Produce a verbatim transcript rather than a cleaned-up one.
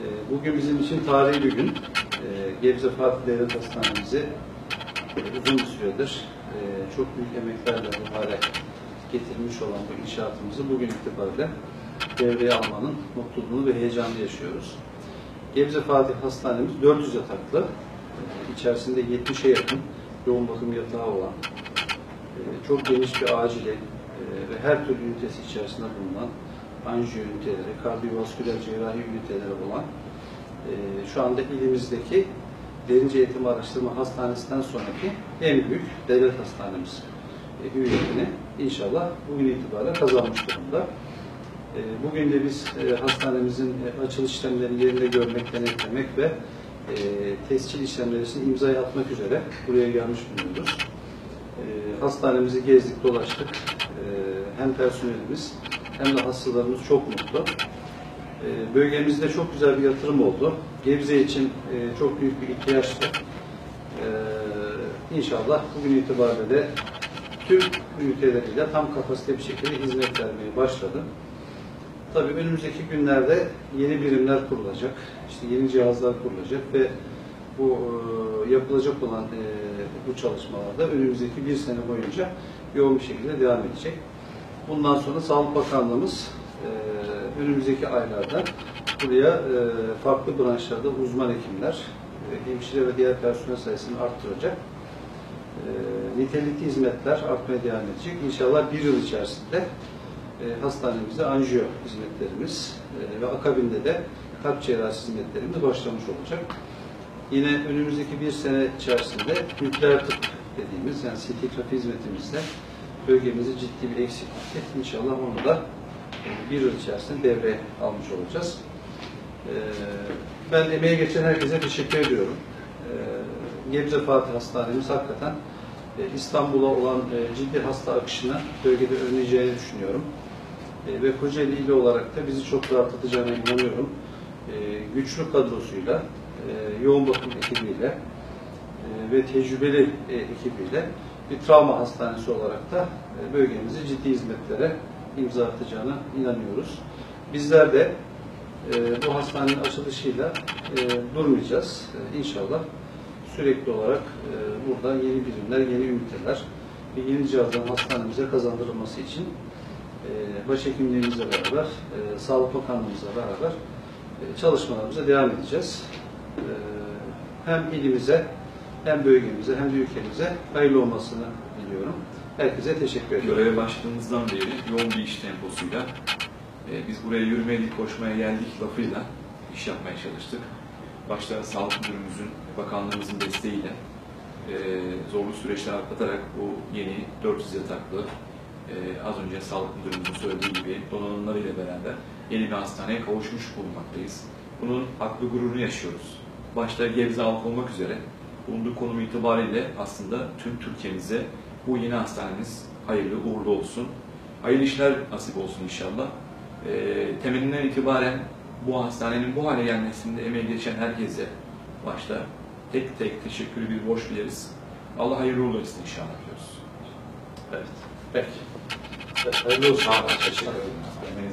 Bugün bizim için tarihi bir gün. Gebze Fatih Devlet Hastanemizi uzun bir süredir çok büyük emeklerle bu hale getirmiş olan bu inşaatımızı bugün itibariyle devreye almanın mutluluğunu ve heyecanını yaşıyoruz. Gebze Fatih Hastanemiz dört yüz yataklı, içerisinde yetmişe yakın yoğun bakım yatağı olan, çok geniş bir acili ve her türlü ünitesi içerisinde bulunan anjiyo üniteleri, kardiyovasküler cerrahi üniteleri olan, şu anda ilimizdeki Derince Eğitim Araştırma Hastanesi'nden sonraki en büyük devlet hastanemiz hüviyetini inşallah bugün itibariyle kazanmış durumda. Bugün de biz hastanemizin açılış işlemlerini yerinde görmek, denetlemek ve tescil işlemlerini imzaya atmak üzere buraya gelmiş bulunuyoruz. Hastanemizi gezdik, dolaştık. Hem personelimiz hem de hastalarımız çok mutlu. Bölgemizde çok güzel bir yatırım oldu. Gebze için çok büyük bir ihtiyaçtı. İnşallah bugün itibariyle de tüm üniteleriyle tam kapasite bir şekilde hizmet vermeye başladı. Tabii önümüzdeki günlerde yeni birimler kurulacak, işte yeni cihazlar kurulacak ve bu yapılacak olan bu çalışmalarda önümüzdeki bir sene boyunca yoğun bir şekilde devam edecek. Bundan sonra Sağlık Bakanlığımız önümüzdeki aylarda buraya farklı branşlarda uzman hekimler, hemşire ve diğer personel sayısını arttıracak. Nitelikli hizmetler artmaya devam edecek. İnşallah bir yıl içerisinde hastanemizde anjiyo hizmetlerimiz ve akabinde de kalp cerrahisi hizmetlerimiz başlamış olacak. Yine önümüzdeki bir sene içerisinde nükleer tıp dediğimiz, yani C T grafi hizmetimizde bölgemizde ciddi bir eksiklikti. İnşallah onu da bir yıl içerisinde devreye almış olacağız. Ben emeğe geçen herkese teşekkür ediyorum. Gebze Fatih Hastanemiz hakikaten İstanbul'a olan ciddi hasta akışını bölgede önleyeceğini düşünüyorum. Ve Kocaeli ili olarak da bizi çok rahatlatacağına inanıyorum. Güçlü kadrosuyla, yoğun bakım ekibiyle ve tecrübeli ekibiyle bir travma hastanesi olarak da bölgemizde ciddi hizmetlere imza atacağına inanıyoruz. Bizler de bu hastanenin açılışıyla durmayacağız. İnşallah sürekli olarak burada yeni birimler, yeni üniteler ve yeni cihazların hastanemize kazandırılması için başhekimliğimizle beraber, Sağlık Bakanlığımızla beraber çalışmalarımıza devam edeceğiz. Hem ilimize, hem bölgemize, hem de ülkemize hayırlı olmasını diliyorum. Herkese teşekkür ediyorum. Göreve başladığımızdan beri yoğun bir iş temposuyla e, biz buraya yürümeye değil koşmaya geldik lafıyla iş yapmaya çalıştık. Başta Sağlık Müdürümüzün, Bakanlığımızın desteğiyle e, zorlu süreçler atlatarak bu yeni dört yüz yataklı e, az önce Sağlık Müdürümüzün söylediği gibi donanımlarıyla beraber yeni bir hastaneye kavuşmuş bulunmaktayız. Bunun haklı gururunu yaşıyoruz. Başta Gebze halkı olmak üzere bulunduğu konum itibariyle aslında tüm Türkiye'mize bu yeni hastanemiz hayırlı uğurlu olsun. Hayırlı işler nasip olsun inşallah. E, temelinden itibaren bu hastanenin bu hale gelmesinde emeği geçen herkese başta tek tek teşekkürü bir borç biliriz. Allah hayırlı uğurlu olsun inşallah diyoruz. Evet. Peki. Evet, hayırlı olsun. Teşekkür ederim.